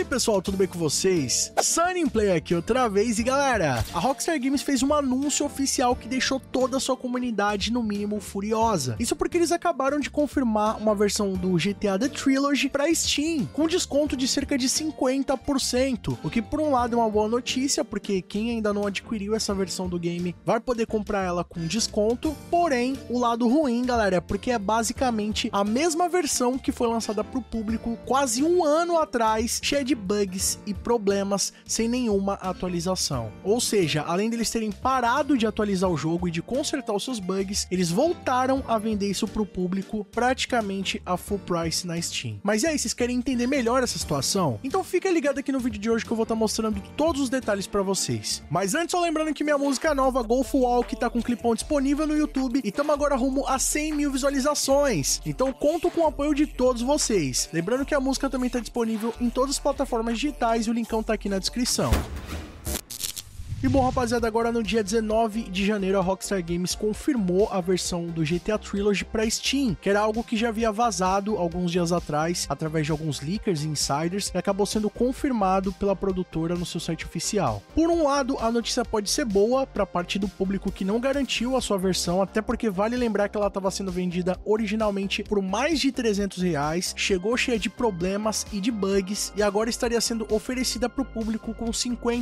pessoal, tudo bem com vocês? Sunnyplay aqui outra vez e galera, a Rockstar Games fez um anúncio oficial que deixou toda a sua comunidade no mínimo furiosa. Isso porque eles acabaram de confirmar uma versão do GTA The Trilogy para Steam, com desconto de cerca de 50%, o que por um lado é uma boa notícia, porque quem ainda não adquiriu essa versão do game vai poder comprar ela com desconto, porém o lado ruim, galera, é porque é basicamente a mesma versão que foi lançada para o público quase um ano atrás, cheia de bugs e problemas, sem nenhuma atualização. Ou seja, além deles terem parado de atualizar o jogo e de consertar os seus bugs, eles voltaram a vender isso para o público praticamente a full price na Steam. Mas e aí, vocês querem entender melhor essa situação? Então fica ligado aqui no vídeo de hoje que eu vou estar mostrando todos os detalhes para vocês. Mas antes, só lembrando que minha música nova, Golf Walk, tá com clipão disponível no YouTube e estamos agora rumo a 100 mil visualizações. Então conto com o apoio de todos vocês. Lembrando que a música também está disponível em todas as plataformas digitais e o linkão tá aqui na descrição. E bom, rapaziada, agora no dia 19 de janeiro a Rockstar Games confirmou a versão do GTA Trilogy para Steam, que era algo que já havia vazado alguns dias atrás, através de alguns leakers e insiders, e acabou sendo confirmado pela produtora no seu site oficial. Por um lado, a notícia pode ser boa para parte do público que não garantiu a sua versão, até porque vale lembrar que ela estava sendo vendida originalmente por mais de R$300, chegou cheia de problemas e de bugs, e agora estaria sendo oferecida para o público com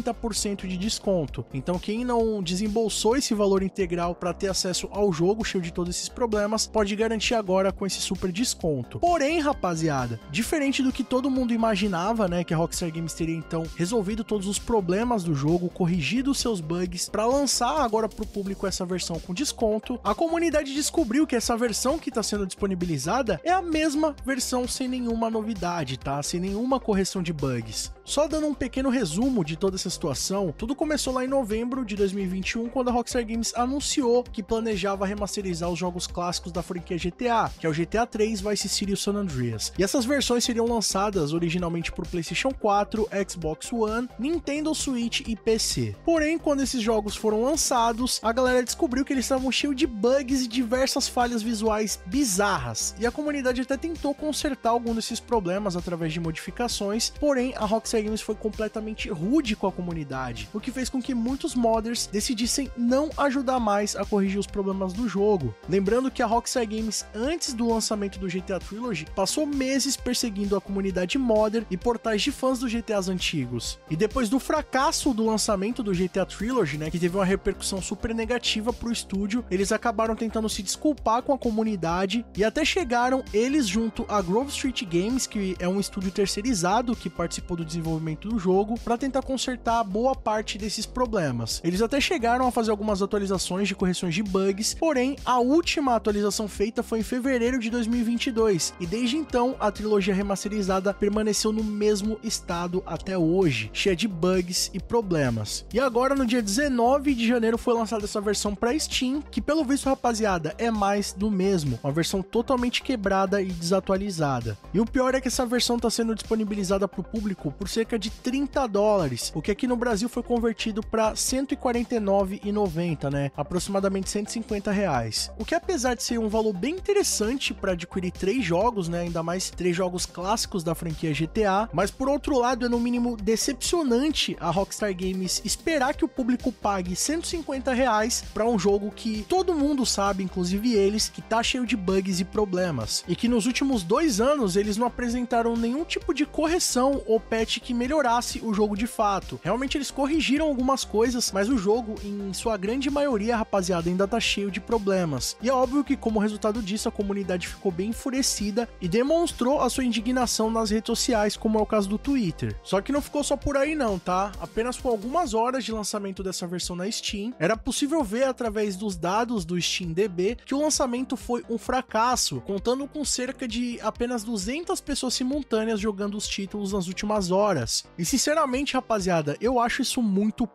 50% de desconto. Então quem não desembolsou esse valor integral para ter acesso ao jogo cheio de todos esses problemas, pode garantir agora com esse super desconto. Porém, rapaziada, diferente do que todo mundo imaginava, né, que a Rockstar Games teria então resolvido todos os problemas do jogo, corrigido os seus bugs para lançar agora para o público essa versão com desconto, a comunidade descobriu que essa versão que está sendo disponibilizada é a mesma versão sem nenhuma novidade, tá? Sem nenhuma correção de bugs. Só dando um pequeno resumo de toda essa situação, tudo começou lá em novembro de 2021, quando a Rockstar Games anunciou que planejava remasterizar os jogos clássicos da franquia GTA, que é o GTA 3, Vice City e o San Andreas. E essas versões seriam lançadas originalmente por PlayStation 4, Xbox One, Nintendo Switch e PC. Porém, quando esses jogos foram lançados, a galera descobriu que eles estavam cheios de bugs e diversas falhas visuais bizarras. E a comunidade até tentou consertar algum desses problemas através de modificações, porém a Rockstar Games foi completamente rude com a comunidade, o que fez com que muitos modders decidissem não ajudar mais a corrigir os problemas do jogo. Lembrando que a Rockstar Games, antes do lançamento do GTA Trilogy, passou meses perseguindo a comunidade modder e portais de fãs dos GTAs antigos. E depois do fracasso do lançamento do GTA Trilogy, né, que teve uma repercussão super negativa pro estúdio, eles acabaram tentando se desculpar com a comunidade e até chegaram eles junto a Grove Street Games, que é um estúdio terceirizado que participou do desenvolvimento do jogo, para tentar consertar boa parte desses problemas. Eles até chegaram a fazer algumas atualizações de correções de bugs, porém a última atualização feita foi em fevereiro de 2022 e desde então a trilogia remasterizada permaneceu no mesmo estado até hoje, cheia de bugs e problemas. E agora no dia 19 de janeiro foi lançada essa versão para Steam, que pelo visto, rapaziada, é mais do mesmo, uma versão totalmente quebrada e desatualizada. E o pior é que essa versão está sendo disponibilizada para o público por cerca de $30, o que aqui no Brasil foi convertido para R$ 149,90, né? Aproximadamente R$150. O que, apesar de ser um valor bem interessante para adquirir 3 jogos, né? Ainda mais 3 jogos clássicos da franquia GTA, mas por outro lado é no mínimo decepcionante a Rockstar Games esperar que o público pague R$150 para um jogo que todo mundo sabe, inclusive eles, que tá cheio de bugs e problemas. E que nos últimos 2 anos eles não apresentaram nenhum tipo de correção ou patch que melhorasse o jogo de fato. Realmente eles corrigiram algumas coisas, mas o jogo, em sua grande maioria, rapaziada, ainda tá cheio de problemas. E é óbvio que, como resultado disso, a comunidade ficou bem enfurecida e demonstrou a sua indignação nas redes sociais, como é o caso do Twitter. Só que não ficou só por aí não, tá? Apenas com algumas horas de lançamento dessa versão na Steam, era possível ver através dos dados do SteamDB que o lançamento foi um fracasso, contando com cerca de apenas 200 pessoas simultâneas jogando os títulos nas últimas horas. E sinceramente, rapaziada, eu acho isso muito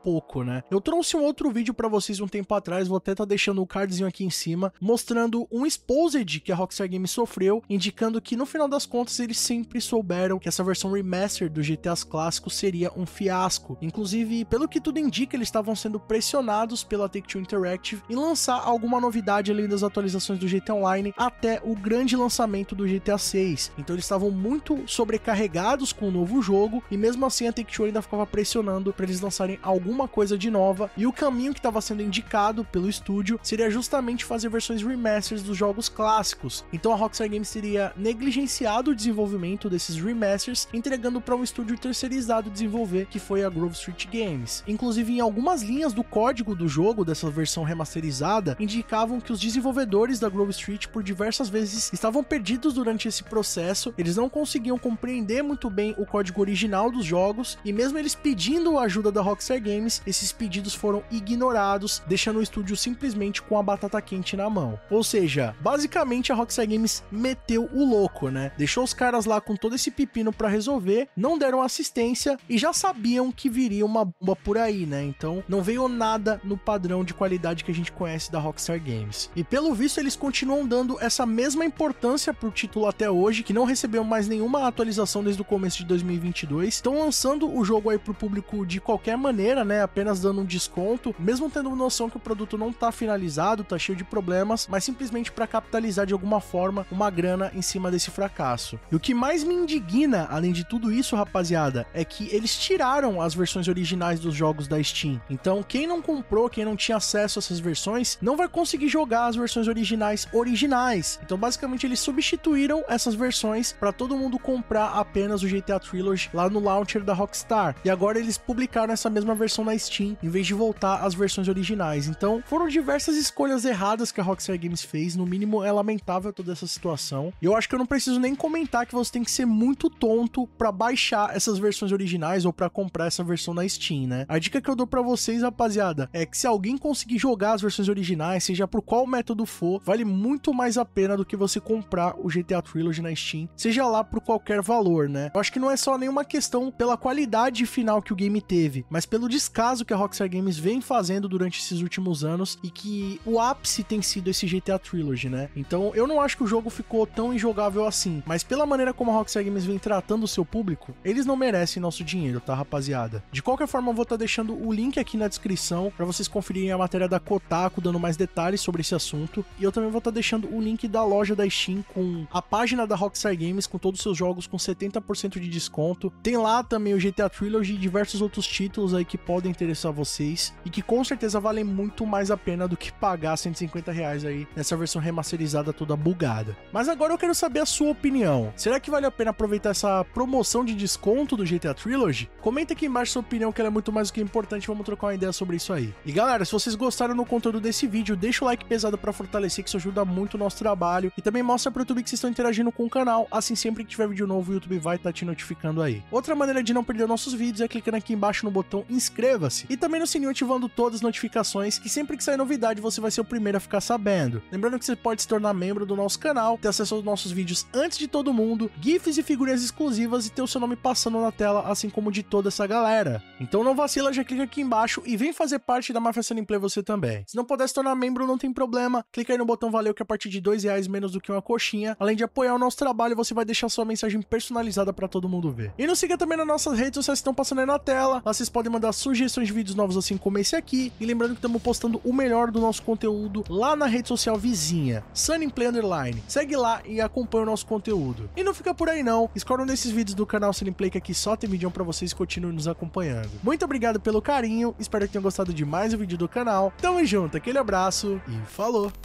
pouco, né? Eu trouxe um outro vídeo pra vocês um tempo atrás, vou até estar deixando o cardzinho aqui em cima, mostrando um exposed que a Rockstar Games sofreu, indicando que no final das contas eles sempre souberam que essa versão remaster do GTAs clássicos seria um fiasco. Inclusive, pelo que tudo indica, eles estavam sendo pressionados pela Take-Two Interactive em lançar alguma novidade além das atualizações do GTA Online até o grande lançamento do GTA 6. Então eles estavam muito sobrecarregados com o novo jogo e mesmo assim a Take-Two ainda ficava pressionando para eles lançarem alguma coisa de nova, e o caminho que estava sendo indicado pelo estúdio seria justamente fazer versões remasters dos jogos clássicos. Então a Rockstar Games teria negligenciado o desenvolvimento desses remasters, entregando para um estúdio terceirizado desenvolver, que foi a Grove Street Games. Inclusive, em algumas linhas do código do jogo dessa versão remasterizada, indicavam que os desenvolvedores da Grove Street por diversas vezes estavam perdidos durante esse processo, eles não conseguiam compreender muito bem o código original dos jogos, e mesmo eles pedindo a ajuda da Rockstar Games, esses pedidos foram ignorados, deixando o estúdio simplesmente com a batata quente na mão. Ou seja, basicamente a Rockstar Games meteu o louco, né? Deixou os caras lá com todo esse pepino pra resolver, não deram assistência e já sabiam que viria uma bomba por aí, né? Então não veio nada no padrão de qualidade que a gente conhece da Rockstar Games. E pelo visto eles continuam dando essa mesma importância pro título até hoje, que não recebeu mais nenhuma atualização desde o começo de 2022. Estão lançando o jogo aí pro público de qualquer maneira, né? Apenas dando um desconto, mesmo tendo noção que o produto não tá finalizado, tá cheio de problemas, mas simplesmente para capitalizar de alguma forma uma grana em cima desse fracasso. E o que mais me indigna, além de tudo isso, rapaziada, é que eles tiraram as versões originais dos jogos da Steam. Então, quem não comprou, quem não tinha acesso a essas versões, não vai conseguir jogar as versões originais. Então, basicamente, eles substituíram essas versões para todo mundo comprar apenas o GTA Trilogy lá no launcher da Rockstar. E agora eles publicaram essa mesma versão na Steam, em vez de voltar às versões originais. Então, foram diversas escolhas erradas que a Rockstar Games fez. No mínimo, é lamentável toda essa situação. E eu acho que eu não preciso nem comentar que você tem que ser muito tonto para baixar essas versões originais ou para comprar essa versão na Steam, né? A dica que eu dou para vocês, rapaziada, é que se alguém conseguir jogar as versões originais, seja por qual método for, vale muito mais a pena do que você comprar o GTA Trilogy na Steam, seja lá por qualquer valor, né? Eu acho que não é só nenhuma questão pela qualidade final que o game teve, mas pelo descaso que a Rockstar Games vem fazendo durante esses últimos anos, e que o ápice tem sido esse GTA Trilogy, né? Então eu não acho que o jogo ficou tão injogável assim, mas pela maneira como a Rockstar Games vem tratando o seu público, eles não merecem nosso dinheiro, tá, rapaziada? De qualquer forma, eu vou estar deixando o link aqui na descrição para vocês conferirem a matéria da Kotaku dando mais detalhes sobre esse assunto, e eu também vou estar deixando o link da loja da Steam com a página da Rockstar Games com todos os seus jogos com 70% de desconto. Tem lá também o GTA Trilogy e diversos outros títulos aí que podem interessar vocês e que com certeza valem muito mais a pena do que pagar R$150 aí nessa versão remasterizada toda bugada. Mas agora eu quero saber a sua opinião. Será que vale a pena aproveitar essa promoção de desconto do GTA Trilogy? Comenta aqui embaixo sua opinião, que ela é muito mais do que importante. Vamos trocar uma ideia sobre isso aí. E galera, se vocês gostaram do conteúdo desse vídeo, deixa o like pesado pra fortalecer, que isso ajuda muito o nosso trabalho, e também mostra pro YouTube que vocês estão interagindo com o canal. Assim, sempre que tiver vídeo novo, o YouTube vai estar te notificando aí. Outra maneira de não perder nossos vídeos é clicando aqui embaixo no botão inscreva-se e também no sininho ativando todas as notificações, que sempre que sair novidade você vai ser o primeiro a ficar sabendo. Lembrando que você pode se tornar membro do nosso canal, ter acesso aos nossos vídeos antes de todo mundo, GIFs e figurinhas exclusivas e ter o seu nome passando na tela, assim como de toda essa galera. Então não vacila, já clica aqui embaixo e vem fazer parte da Máfia Sunny Play você também. Se não puder se tornar membro, não tem problema, clica aí no botão valeu, que a partir de R$2 menos do que uma coxinha. Além de apoiar o nosso trabalho, você vai deixar sua mensagem personalizada pra todo mundo ver. E nos siga também nas nossas redes sociais que estão passando aí na tela. Lá vocês podem mandar sugestões de vídeos novos assim como esse aqui. E lembrando que estamos postando o melhor do nosso conteúdo lá na rede social vizinha, Sunny Play Underline. Segue lá e acompanha o nosso conteúdo. E não fica por aí não, escolhe um desses vídeos do canal Sunny Play, que aqui só tem vídeo pra vocês, continuem nos acompanhando. Muito obrigado pelo carinho, espero que tenham gostado de mais um vídeo do canal. Tamo junto, aquele abraço e falou!